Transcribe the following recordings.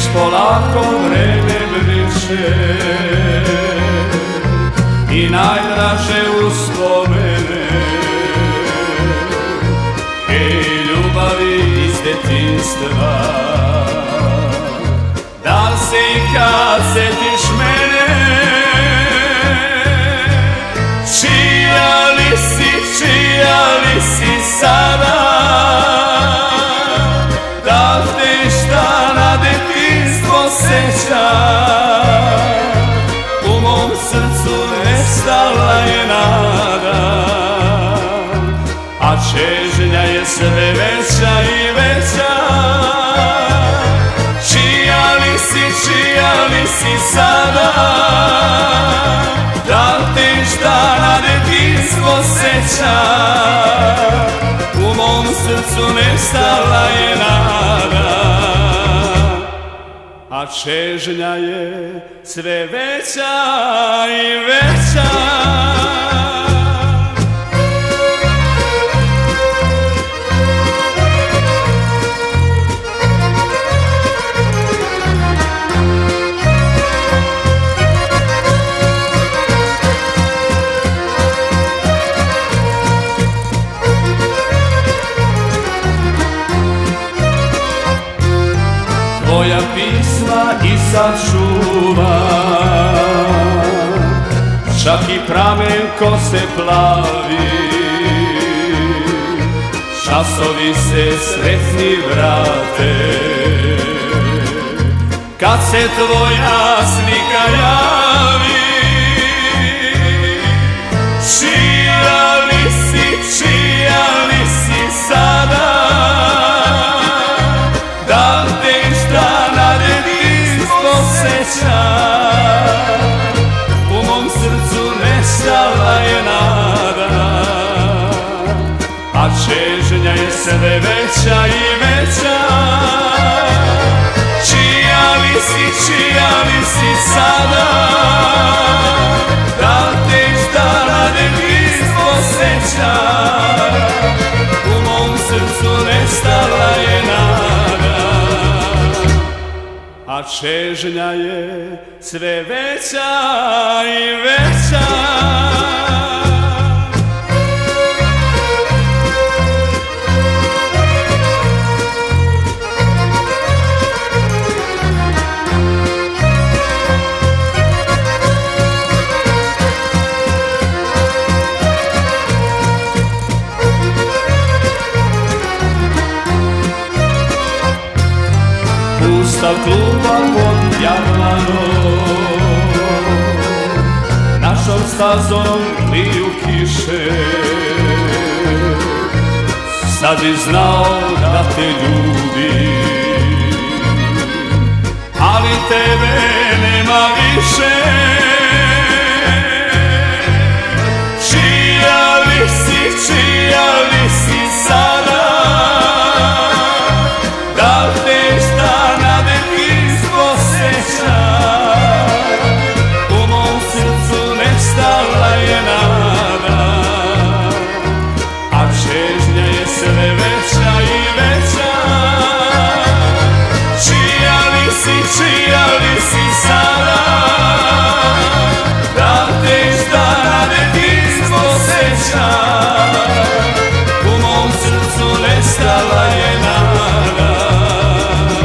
polako vreme briše i najdraže uspomene, hej ljubavi iz detinjstva. Da li se i kad setiš mene, čija li si sada? Da li te šta na detinjstvo seća? U mom srcu nestala je nada, a čežnja je sve veća i veća. Čija li si sada? Da li te šta na detinjstvo seća? U mom srcu nestala je nada, a čežnja je sve veća i veća. Tvoja pisma i sad čuva, čak i pramen kose plavi. Časovi se sretni vrate, kad se tvoja slika javi. Čija li si sada? Da li te šta na detinjstvo seća? U mom srcu nestala je nada, a čežnja je sve veća i veća. Čija li si sada? Da li te šta na detinjstvo seća? U mom srcu nestala je nada, a čežnja je sve veća i veća. Pusta kluba pod javlanom, našom stazom liju kiše. Sad bi znao da te ljubim, ali tebe nema više. Čija li si sada? Da li te šta na detinjstvo seća? U mom srcu nestala je nada, a čežnja je sve veća i veća. Čija li si sada? Da li te šta na detinjstvo seća? U mom srcu nestala je nada,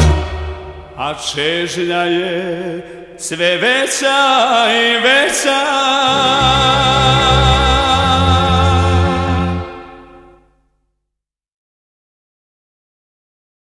a čežnja je sve veća i veća.